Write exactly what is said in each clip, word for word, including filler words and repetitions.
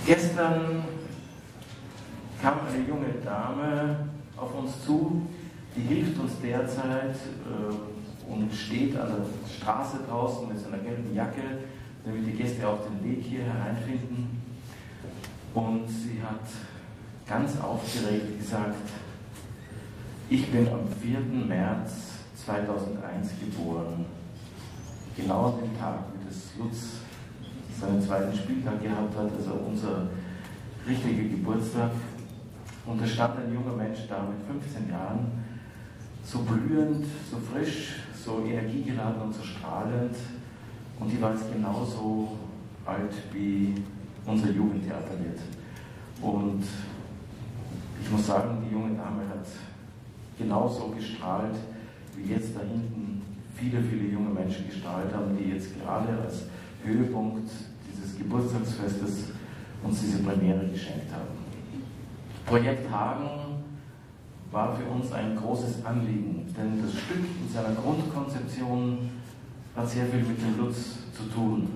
Gestern kam eine junge Dame auf uns zu, die hilft uns derzeit äh, und steht an der Straße draußen mit seiner gelben Jacke, damit die Gäste auch den Weg hier hereinfinden. Und sie hat ganz aufgeregt gesagt: Ich bin am vierten März zweitausendeins geboren. Genau an dem Tag, wie das Lutz seinen zweiten Spieltag gehabt hat, also unser richtiger Geburtstag. Und da stand ein junger Mensch da mit fünfzehn Jahren, so blühend, so frisch, so energiegeladen und so strahlend. Und die war jetzt genauso alt, wie unser Jugendtheater wird. Und ich muss sagen, die junge Dame hat genauso gestrahlt, wie jetzt da hinten viele, viele junge Menschen gestrahlt haben, die jetzt gerade als Höhepunkt dieses Geburtstagsfestes uns diese Premiere geschenkt haben. Projekt Hagen war für uns ein großes Anliegen, denn das Stück in seiner Grundkonzeption hat sehr viel mit dem Lutz zu tun.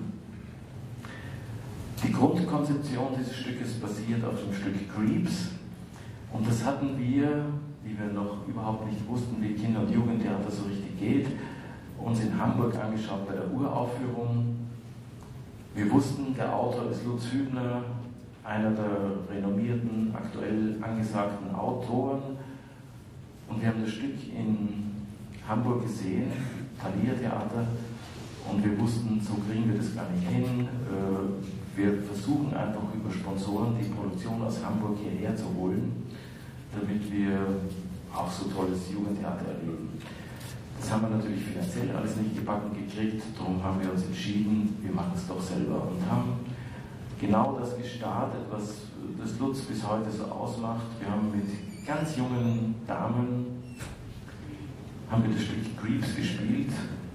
Die Grundkonzeption dieses Stückes basiert auf dem Stück Creeps, und das hatten wir, wie wir noch überhaupt nicht wussten, wie Kinder- und Jugendtheater so richtig geht, uns in Hamburg angeschaut bei der Uraufführung. Wir wussten, der Autor ist Lutz Hübner, einer der renommierten, aktuell angesagten Autoren. Und wir haben das Stück in Hamburg gesehen, Thalia Theater, und wir wussten, so kriegen wir das gar nicht hin. Wir versuchen einfach über Sponsoren die Produktion aus Hamburg hierher zu holen, damit wir auch so tolles Jugendtheater erleben. Das haben wir natürlich finanziell alles nicht gebacken gekriegt, darum haben wir uns entschieden, wir machen es doch selber und haben genau das gestartet, was das Lutz bis heute so ausmacht. Wir haben mit ganz jungen Damen haben wir das Stück Creeps gespielt,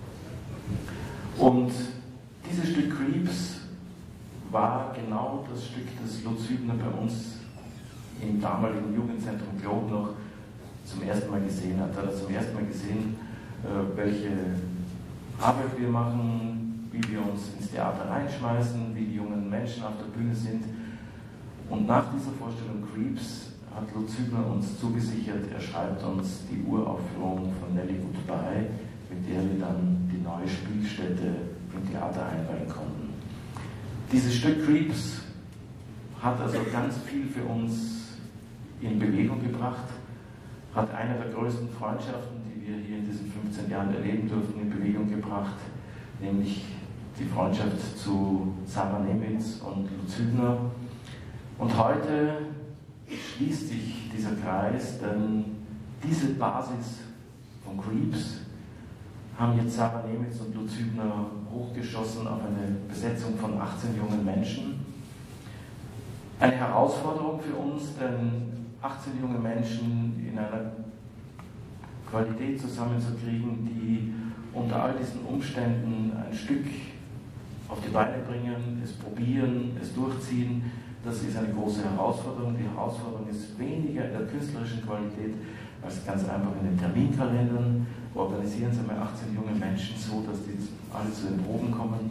und dieses Stück Creeps war genau das Stück, das Lutz Hübner bei uns im damaligen Jugendzentrum Globe noch zum ersten Mal gesehen hat. Er hat zum ersten Mal gesehen, welche Arbeit wir machen, wie wir uns ins Theater reinschmeißen, wie die jungen Menschen auf der Bühne sind. Und nach dieser Vorstellung Creeps hat Lutz Hübner uns zugesichert, er schreibt uns die Uraufführung von Nelly Goodbye, mit der wir dann die neue Spielstätte im Theater einweihen konnten. Dieses Stück Creeps hat also ganz viel für uns in Bewegung gebracht, hat eine der größten Freundschaften, die wir hier in diesen fünfzehn Jahren erleben durften, in Bewegung gebracht, nämlich die Freundschaft zu Sarah Nemitz und Lutz Hübner. Und heute schließt sich dieser Kreis, denn diese Basis von Creeps haben jetzt Sarah Nemitz und Lutz Hübner hochgeschossen auf eine Besetzung von achtzehn jungen Menschen. Eine Herausforderung für uns, denn achtzehn junge Menschen in einer Qualität zusammenzukriegen, die unter all diesen Umständen ein Stück auf die Beine bringen, es probieren, es durchziehen, das ist eine große Herausforderung. Die Herausforderung ist weniger in der künstlerischen Qualität als ganz einfach in den Terminkalendern. Organisieren Sie mal achtzehn junge Menschen so, dass die alle zu den Proben kommen.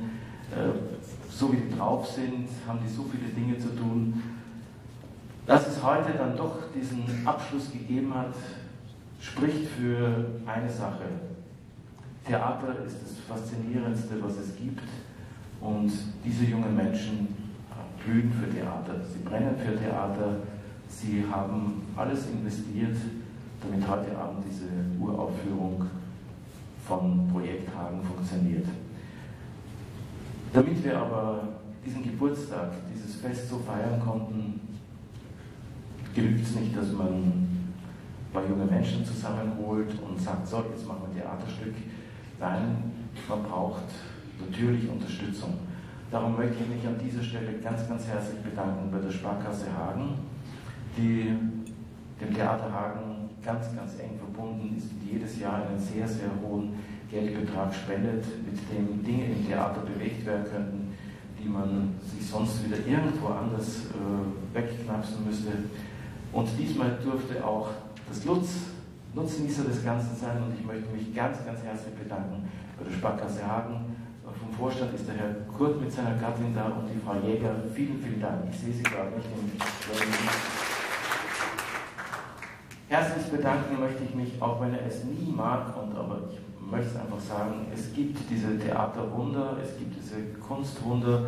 So wie die drauf sind, haben die so viele Dinge zu tun. Dass es heute dann doch diesen Abschluss gegeben hat, spricht für eine Sache. Theater ist das Faszinierendste, was es gibt, und diese jungen Menschen blühen für Theater, sie brennen für Theater, sie haben alles investiert, damit heute Abend diese Uraufführung von Projekt Hagen funktioniert. Damit wir aber diesen Geburtstag, dieses Fest so feiern konnten, genügt es nicht, dass man ein paar junge Menschen zusammenholt und sagt, so, jetzt machen wir ein Theaterstück. Nein, man braucht natürlich Unterstützung. Darum möchte ich mich an dieser Stelle ganz, ganz herzlich bedanken bei der Sparkasse Hagen, die dem Theater Hagen ganz, ganz eng verbunden ist und jedes Jahr einen sehr, sehr hohen Geldbetrag spendet, mit dem Dinge im Theater bewegt werden könnten, die man sich sonst wieder irgendwo anders äh, wegknapsen müsste. Und diesmal durfte auch das Lutz Nutznießer des Ganzen sein, und ich möchte mich ganz, ganz herzlich bedanken bei der Sparkasse Hagen, Vom Vorstand ist der Herr Kurt mit seiner Gattin da und die Frau Jäger. Vielen, vielen Dank. Ich sehe Sie gerade nicht im Herzlich bedanken möchte ich mich, auch wenn er es nie mag, und aber ich möchte es einfach sagen, es gibt diese Theaterwunder, es gibt diese Kunstwunder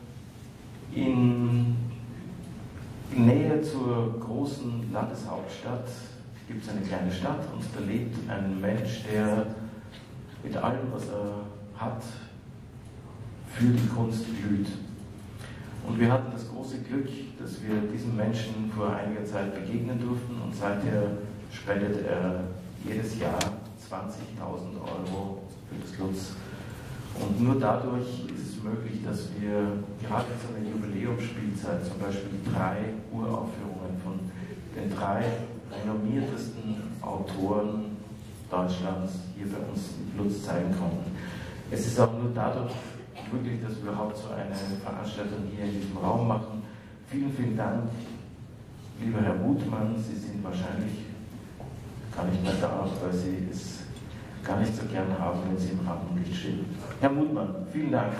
in Nähe zur großen Landeshauptstadt. Gibt es eine kleine Stadt und da lebt ein Mensch, der mit allem, was er hat, für die Kunst glüht. Und wir hatten das große Glück, dass wir diesem Menschen vor einiger Zeit begegnen durften und seither spendet er jedes Jahr zwanzigtausend Euro für das Lutz. Und nur dadurch ist es möglich, dass wir gerade in so einer Jubiläumsspielzeit zum Beispiel drei Uraufführungen von den drei renommiertesten Autoren Deutschlands hier bei uns in Lutz zeigen konnten. Es ist auch nur dadurch möglich, dass wir überhaupt so eine Veranstaltung hier in diesem Raum machen. Vielen, vielen Dank, lieber Herr Mutmann. Sie sind wahrscheinlich gar nicht mehr da, weil Sie es gar nicht so gern haben, wenn Sie im Rampenlicht stehen. Herr Mutmann, vielen Dank.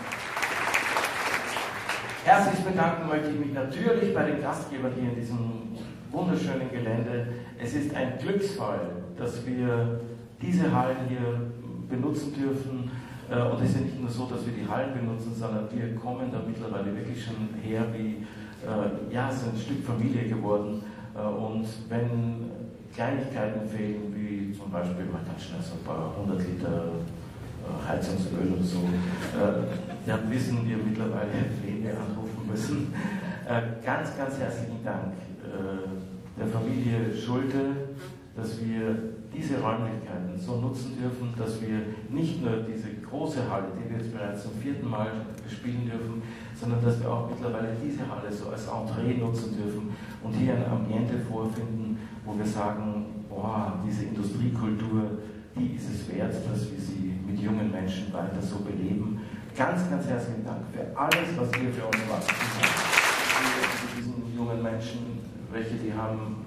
Herzlich bedanken möchte ich mich natürlich bei den Gastgebern hier in diesem wunderschönen Gelände. Es ist ein Glücksfall, dass wir diese Hallen hier benutzen dürfen. Und es ist ja nicht nur so, dass wir die Hallen benutzen, sondern wir kommen da mittlerweile wirklich schon her wie, äh, ja, so ein Stück Familie geworden. Äh, und wenn Kleinigkeiten fehlen, wie zum Beispiel, man kann schnell so ein paar hundert Liter äh, Heizungsöl oder so, äh, dann wissen wir mittlerweile, wen wir anrufen müssen. Äh, ganz, ganz herzlichen Dank äh, der Familie Schulte, dass wir diese Räumlichkeiten so nutzen dürfen, dass wir nicht nur diese große Halle, die wir jetzt bereits zum vierten Mal bespielen dürfen, sondern dass wir auch mittlerweile diese Halle so als Entree nutzen dürfen und hier ein Ambiente vorfinden, wo wir sagen, boah, diese Industriekultur, die ist es wert, dass wir sie mit jungen Menschen weiter so beleben. Ganz, ganz herzlichen Dank für alles, was ihr für uns macht. Für diesen jungen Menschen, welche die haben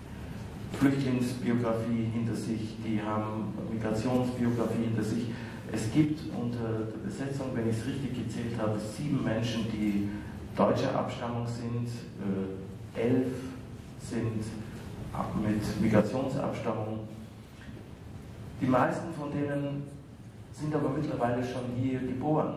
Flüchtlingsbiografie hinter sich, die haben Migrationsbiografie hinter sich. Es gibt unter der Besetzung, wenn ich es richtig gezählt habe, sieben Menschen, die deutscher Abstammung sind, äh, elf sind mit Migrationsabstammung. Die meisten von denen sind aber mittlerweile schon hier geboren.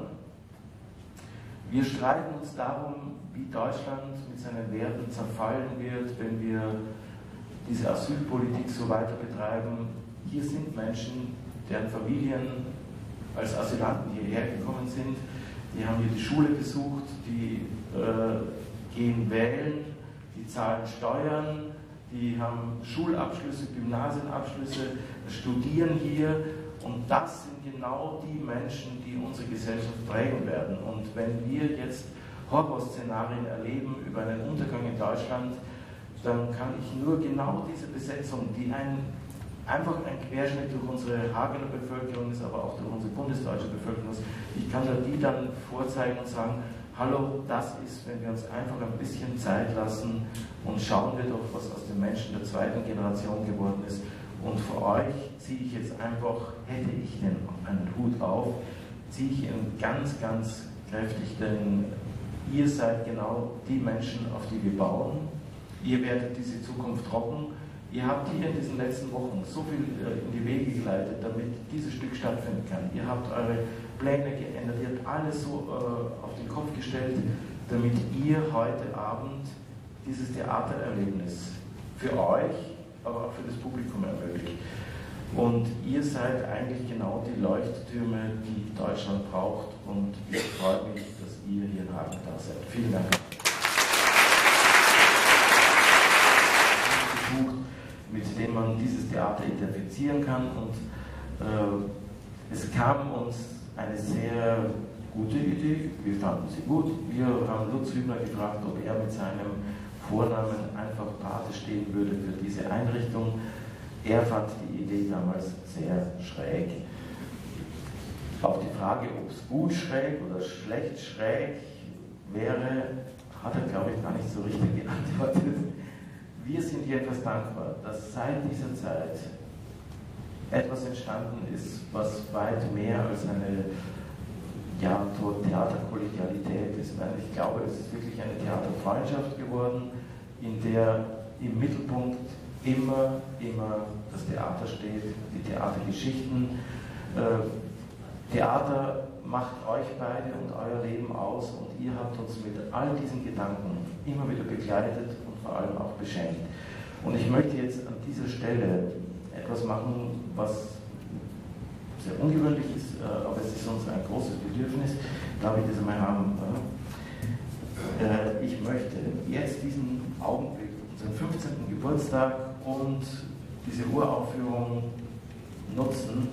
Wir streiten uns darum, wie Deutschland mit seinen Werten zerfallen wird, wenn wir diese Asylpolitik so weiter betreiben. Hier sind Menschen, deren Familien als Asylanten hierher gekommen sind, die haben hier die Schule besucht, die äh, gehen wählen, die zahlen Steuern, die haben Schulabschlüsse, Gymnasienabschlüsse, studieren hier, und das sind genau die Menschen, die unsere Gesellschaft prägen werden. Und wenn wir jetzt Horrorszenarien erleben über einen Untergang in Deutschland, dann kann ich nur genau diese Besetzung, die ein, einfach ein Querschnitt durch unsere Hagener Bevölkerung ist, aber auch durch unsere bundesdeutsche Bevölkerung ist, ich kann da die dann vorzeigen und sagen, hallo, das ist, wenn wir uns einfach ein bisschen Zeit lassen und schauen wir doch, was aus den Menschen der zweiten Generation geworden ist. Und für euch ziehe ich jetzt einfach, hätte ich den, einen Hut auf, ziehe ich ihn ganz, ganz kräftig, denn ihr seid genau die Menschen, auf die wir bauen. Ihr werdet diese Zukunft rocken. Ihr habt hier in diesen letzten Wochen so viel in die Wege geleitet, damit dieses Stück stattfinden kann. Ihr habt eure Pläne geändert, ihr habt alles so äh, auf den Kopf gestellt, damit ihr heute Abend dieses Theatererlebnis für euch, aber auch für das Publikum ermöglicht. Und ihr seid eigentlich genau die Leuchttürme, die Deutschland braucht, und ich freue mich, dass ihr hier in Hagen da seid. Vielen Dank. Mit dem man dieses Theater identifizieren kann, und äh, es kam uns eine sehr gute Idee, wir fanden sie gut. Wir haben Lutz Hübner gefragt, ob er mit seinem Vornamen einfach Pate stehen würde für diese Einrichtung. Er fand die Idee damals sehr schräg. Auf die Frage, ob es gut schräg oder schlecht schräg wäre, hat er, glaube ich, gar nicht so richtig geantwortet. Wir sind jedenfalls dankbar, dass seit dieser Zeit etwas entstanden ist, was weit mehr als eine ja, Theaterkollegialität ist. Ich glaube, es ist wirklich eine Theaterfreundschaft geworden, in der im Mittelpunkt immer, immer das Theater steht, die Theatergeschichten. Äh, Theater macht euch beide und euer Leben aus und ihr habt uns mit all diesen Gedanken immer wieder begleitet und vor allem auch beschenkt. Und ich möchte jetzt an dieser Stelle etwas machen, was sehr ungewöhnlich ist, aber es ist uns ein großes Bedürfnis. Darf ich das einmal haben? Ich möchte jetzt diesen Augenblick, unseren fünfzehnten Geburtstag und diese Uraufführung nutzen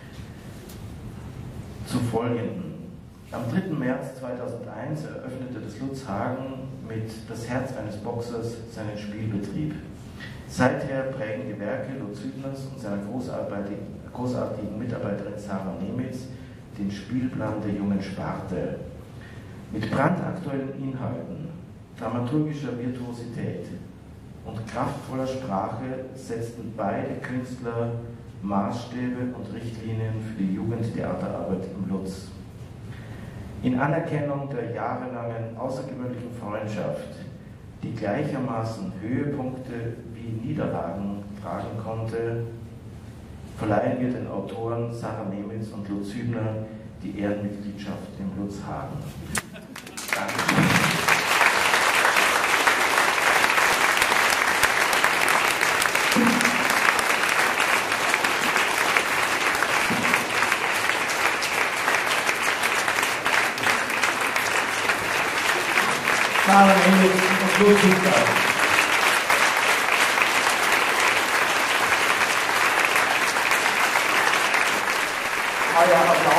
zu folgenden. Am dritten März zweitausendeins eröffnete das Lutz Hagen mit Das Herz eines Boxers seinen Spielbetrieb. Seither prägen die Werke Lutz Hübners und seiner großartigen, großartigen Mitarbeiterin Sarah Nemitz den Spielplan der jungen Sparte. Mit brandaktuellen Inhalten, dramaturgischer Virtuosität und kraftvoller Sprache setzten beide Künstler Maßstäbe und Richtlinien für die Jugendtheaterarbeit im Lutz. In Anerkennung der jahrelangen außergewöhnlichen Freundschaft, die gleichermaßen Höhepunkte wie Niederlagen tragen konnte, verleihen wir den Autoren Sarah Nemitz und Lutz Hübner die Ehrenmitgliedschaft im Lutz Hagen. Danke. Sarah Nemitz und Lutz Hübner. Euer Applaus